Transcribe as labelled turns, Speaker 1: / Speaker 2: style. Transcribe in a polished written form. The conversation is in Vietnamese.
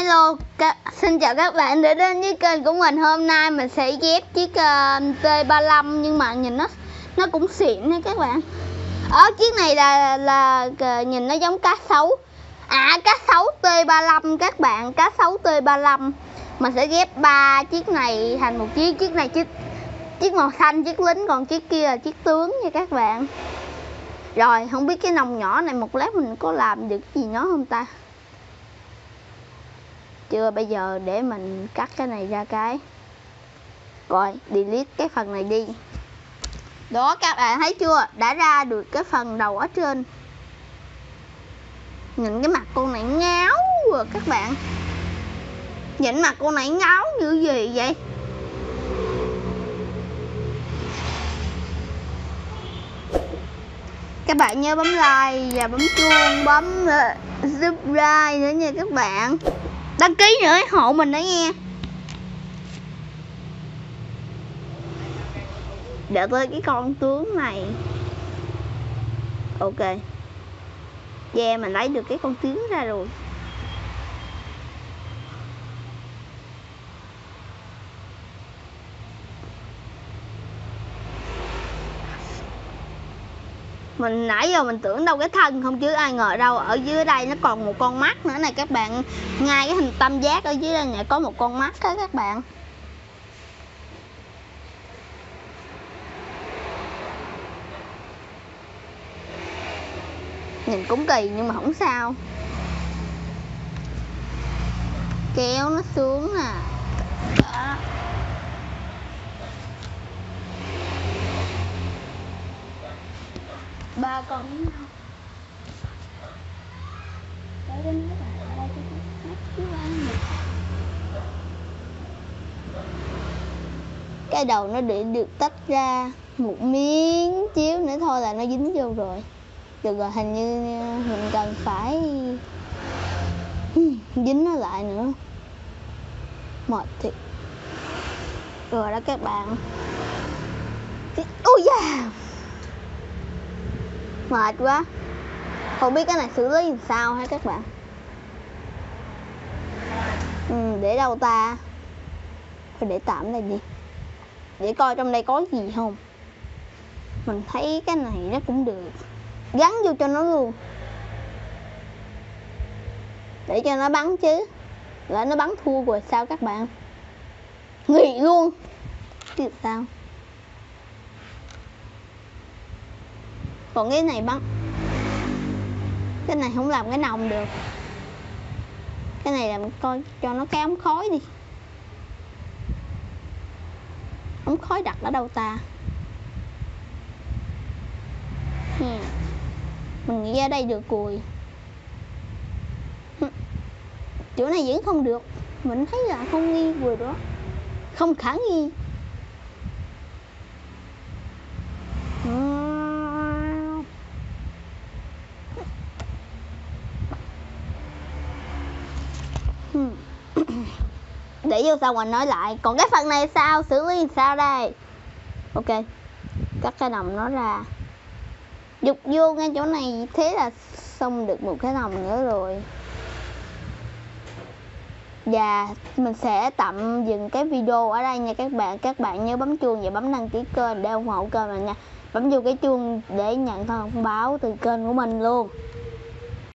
Speaker 1: Hello, xin chào các bạn đã đến với kênh của mình. Hôm nay mình sẽ ghép chiếc T35 nhưng mà nhìn nó cũng xịn nha các bạn. Ở chiếc này là nhìn nó giống cá sấu. Cá sấu T35 các bạn, cá sấu T35. Mình sẽ ghép 3 chiếc này thành một chiếc. Chiếc này chiếc màu xanh, chiếc lính, còn chiếc kia là chiếc tướng nha các bạn. Rồi, không biết cái nòng nhỏ này một lát mình có làm được gì nó không ta? Chưa, bây giờ để mình cắt cái này ra cái. Rồi, delete cái phần này đi. Đó, các bạn thấy chưa? Đã ra được cái phần đầu ở trên. Nhìn cái mặt con này ngáo rồi các bạn. Nhìn mặt con này ngáo như gì vậy? Các bạn nhớ bấm like và bấm chuông, bấm subscribe nữa nha các bạn. Đăng ký nữa hộ mình đó nha. Để tới cái con tướng này. Ok. Yeah, mình lấy được cái con tướng ra rồi. Mình nãy giờ mình tưởng đâu cái thân không chứ ai ngờ đâu ở dưới đây nó còn một con mắt nữa này các bạn. Ngay cái hình tam giác ở dưới đây này có một con mắt đó các bạn. Nhìn cũng kỳ nhưng mà không sao. Kéo nó xuống nè. Đó. Ba con với nhau. Cái đầu nó để được tách ra một miếng chiếu nữa thôi là nó dính vô rồi. Được rồi, hình như mình cần phải dính nó lại nữa. Mệt thiệt. Rồi đó các bạn. Ui da, mệt quá. Không biết cái này xử lý làm sao hả các bạn. Để đâu ta? Phải để tạm là gì? Để coi trong đây có gì không. Mình thấy cái này nó cũng được. Gắn vô cho nó luôn. Để cho nó bắn chứ. Lỡ nó bắn thua rồi sao các bạn? Nghỉ luôn. Chứ sao? Còn cái này bắn. Cái này không làm cái nòng được. Cái này làm coi cho nó cái ống khói đi. Ống khói đặt ở đâu ta? Mình nghĩ ở đây được rồi. Chỗ này vẫn không được. Mình thấy là không nghi rồi đó. Không khả nghi. Để vô sau mình nói lại. Còn cái phần này sao? Xử lý sao đây? Ok. Cắt cái nòng nó ra. Dục vô ngay chỗ này. Thế là xong được một cái nòng nữa rồi. Và mình sẽ tạm dừng cái video ở đây nha các bạn. Các bạn nhớ bấm chuông và bấm đăng ký kênh để ủng hộ kênh mình nha. Bấm vô cái chuông để nhận thông báo từ kênh của mình luôn.